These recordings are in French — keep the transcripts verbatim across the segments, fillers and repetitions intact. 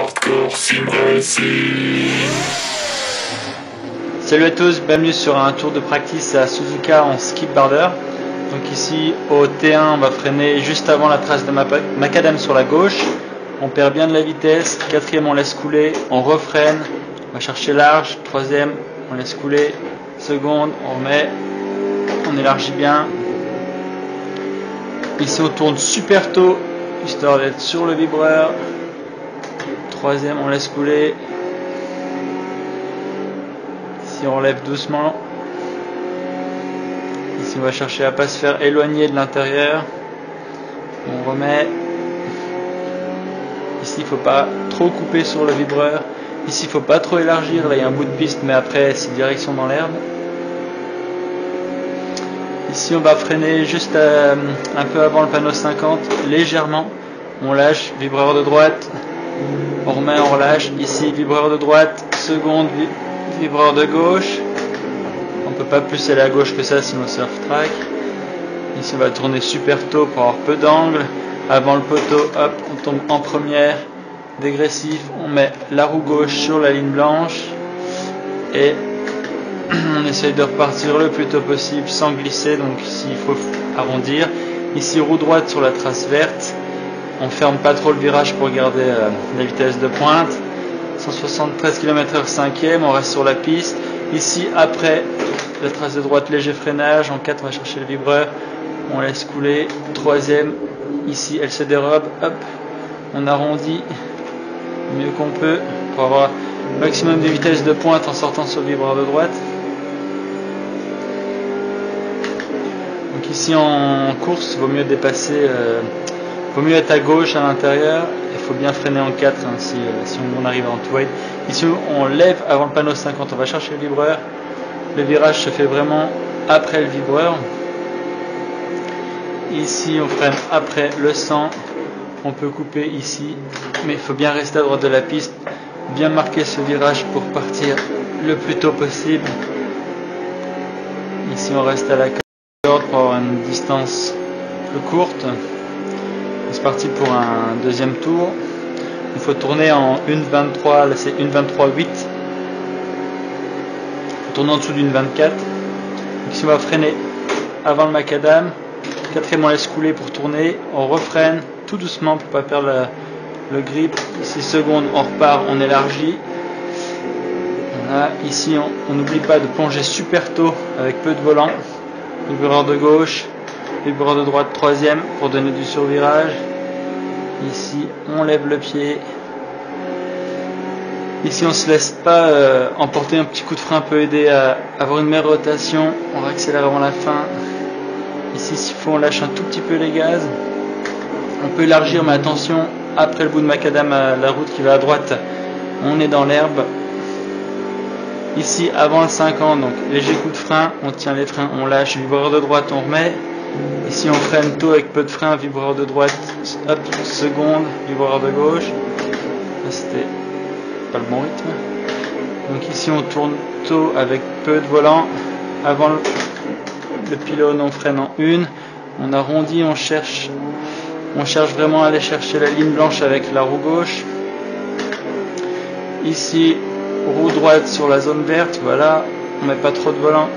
parcours Sim Racing. Salut à tous, bienvenue sur un tour de practice à Suzuka en skip border. Donc ici au T un, on va freiner juste avant la trace de macadam sur la gauche. On perd bien de la vitesse. Quatrième, on laisse couler, on refreine, on va chercher large. Troisième, on laisse couler. Seconde, on remet, on élargit bien. Ici on tourne super tôt, histoire d'être sur le vibreur. Troisième, on laisse couler. Ici on relève doucement. Ici on va chercher à ne pas se faire éloigner de l'intérieur. On remet. Ici il ne faut pas trop couper sur le vibreur. Ici il ne faut pas trop élargir. Là il y a un bout de piste, mais après c'est direction dans l'herbe. Ici on va freiner juste à, un peu avant le panneau cinquante, légèrement. On lâche, vibreur de droite. On remet, on relâche. Ici vibreur de droite, seconde, vibreur de gauche. On ne peut pas plus aller à gauche que ça, sinon c'est off-track. Ici on va tourner super tôt pour avoir peu d'angle. Avant le poteau, hop, on tombe en première. Dégressif, on met la roue gauche sur la ligne blanche. Et on essaye de repartir le plus tôt possible sans glisser. Donc ici il faut arrondir. Ici roue droite sur la trace verte. On ferme pas trop le virage pour garder euh, la vitesse de pointe. cent soixante-treize kilomètres heure cinquième, on reste sur la piste. Ici après la trace de droite, léger freinage. En quatre, on va chercher le vibreur, on laisse couler. Troisième, ici elle se dérobe, hop, on arrondit mieux qu'on peut pour avoir le maximum de vitesse de pointe en sortant sur le vibreur de droite. Donc ici en course, il vaut mieux dépasser, euh, vaut mieux être à gauche à l'intérieur. Il faut bien freiner en quatre hein, si, euh, si on arrive en two-wide. Ici on lève avant le panneau cinquante, on va chercher le vibreur. Le virage se fait vraiment après le vibreur. Ici on freine après le cent. On peut couper ici, mais il faut bien rester à droite de la piste. Bien marquer ce virage pour partir le plus tôt possible. Ici on reste à la corde pour avoir une distance plus courte. C'est parti pour un deuxième tour. Il faut tourner en une vingt-trois, là c'est une vingt-trois huit. Tourner en dessous d'une vingt-quatre. Donc ici on va freiner avant le macadam. Quatrième, on laisse couler pour tourner. On refreine tout doucement pour ne pas perdre la, le grip. Ici seconde, on repart, on élargit. Voilà. Ici on n'oublie pas de plonger super tôt avec peu de volant. Vibreur de gauche, vibreur de droite, troisième pour donner du survirage. Ici on lève le pied. Ici on ne se laisse pas euh, emporter. Un petit coup de frein peut aider à avoir une meilleure rotation. On réaccélère avant la fin. Ici s'il faut on lâche un tout petit peu les gaz. On peut élargir, mais attention, après le bout de macadam à la route qui va à droite, on est dans l'herbe. Ici avant le cinquante, donc léger coup de frein, on tient les freins, on lâche, vibreur de droite, on remet. Ici on freine tôt avec peu de frein, vibreur de droite, hop, seconde, vibreur de gauche. Là c'était pas le bon rythme. Donc ici on tourne tôt avec peu de volant. Avant le, le pylône, on freine en une. On arrondit, on cherche, on cherche vraiment à aller chercher la ligne blanche avec la roue gauche. Ici roue droite sur la zone verte, voilà, on met pas trop de volant.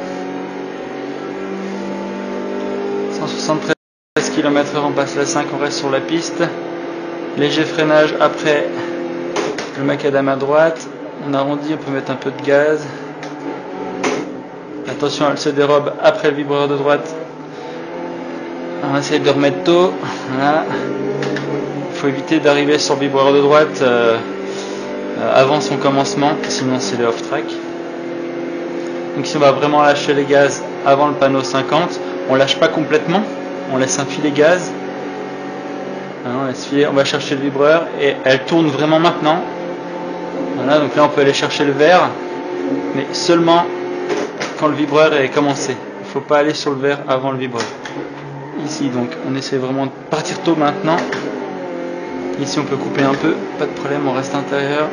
cent soixante-treize kilomètres heure, on passe la cinq, on reste sur la piste. Léger freinage après le macadam à droite. On arrondit, on peut mettre un peu de gaz. Attention, elle se dérobe après le vibreur de droite. On essaie de remettre tôt. Voilà. Il faut éviter d'arriver sur le vibreur de droite euh, avant son commencement, sinon c'est le off-track. Donc si on va vraiment lâcher les gaz avant le panneau cinquante, on lâche pas complètement, on laisse un filet gaz. Voilà, on laisse filer, on va chercher le vibreur et elle tourne vraiment maintenant. Voilà, donc là on peut aller chercher le vert, mais seulement quand le vibreur est commencé. Il ne faut pas aller sur le vert avant le vibreur. Ici donc on essaie vraiment de partir tôt maintenant. Ici on peut couper un peu, pas de problème, on reste intérieur.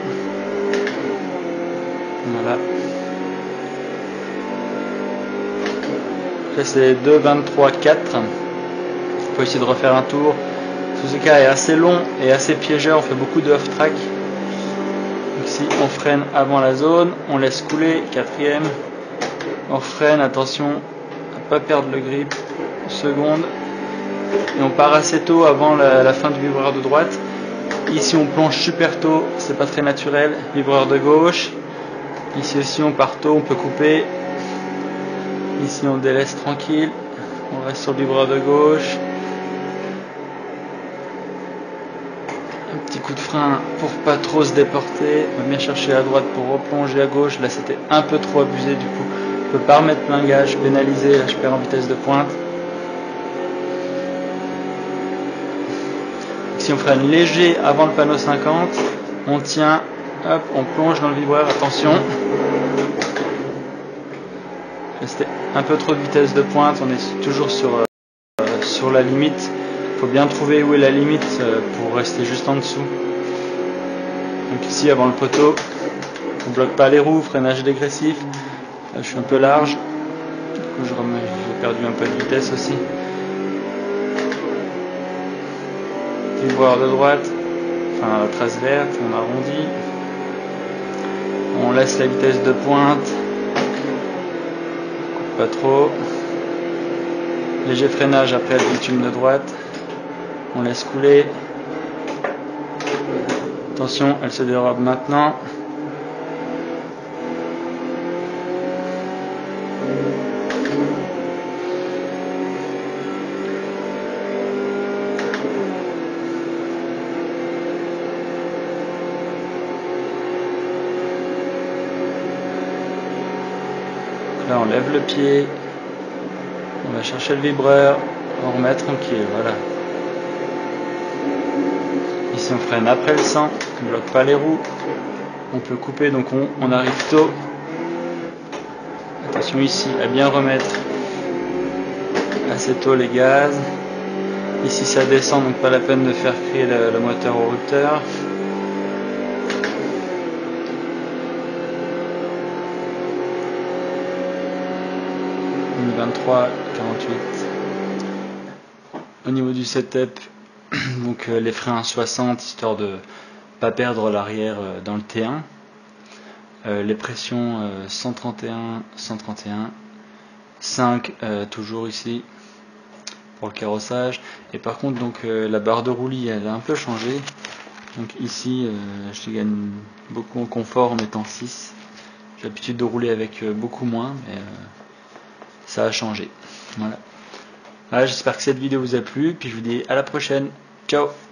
Voilà. Là c'est deux vingt-trois quatre. Il faut essayer de refaire un tour. Suzuka est assez long et assez piégeur, on fait beaucoup de off-track. ici on freine avant la zone, on laisse couler, quatrième, on freine, attention à pas perdre le grip, seconde, et on part assez tôt avant la, la fin du vibreur de droite. Ici on plonge super tôt, c'est pas très naturel, vibreur de gauche. Ici aussi on part tôt, on peut couper. Ici on délaisse tranquille, on reste sur le vibreur de gauche. Un petit coup de frein pour pas trop se déporter, on va bien chercher à droite pour replonger à gauche. Là c'était un peu trop abusé, du coup je peux pas remettre plein gage, pénaliser, là je perds en vitesse de pointe. Si on freine léger avant le panneau cinquante, on tient, hop, on plonge dans le vibreur, attention. C'était un peu trop de vitesse de pointe, on est toujours sur, euh, sur la limite. Il faut bien trouver où est la limite euh, pour rester juste en dessous. Donc ici avant le poteau, on ne bloque pas les roues, freinage dégressif. Là je suis un peu large, du coup je remets, j'ai perdu un peu de vitesse aussi. Vibreur de droite, enfin la trace verte, on arrondit, on laisse la vitesse de pointe, pas trop, léger freinage après le bitume de droite, on laisse couler, attention elle se dérobe maintenant, là on lève le pied, on va chercher le vibreur, on remet tranquille, voilà. Ici on freine après le cent, on ne bloque pas les roues, on peut couper donc on, on arrive tôt. Attention ici à bien remettre assez tôt les gaz. Ici ça descend donc pas la peine de faire crier le, le moteur au rupteur. vingt-trois, quarante-huit. Au niveau du setup, donc euh, les freins soixante histoire de pas perdre l'arrière euh, dans le T un. Euh, les pressions euh, cent trente et un, cent trente et un, cinq euh, toujours ici pour le carrossage. Et par contre donc euh, la barre de roulis elle a un peu changé. Donc ici euh, je gagne beaucoup en confort en mettant six. J'ai l'habitude de rouler avec euh, beaucoup moins, mais euh, ça a changé. Voilà. Voilà, j'espère que cette vidéo vous a plu, puis je vous dis à la prochaine. Ciao.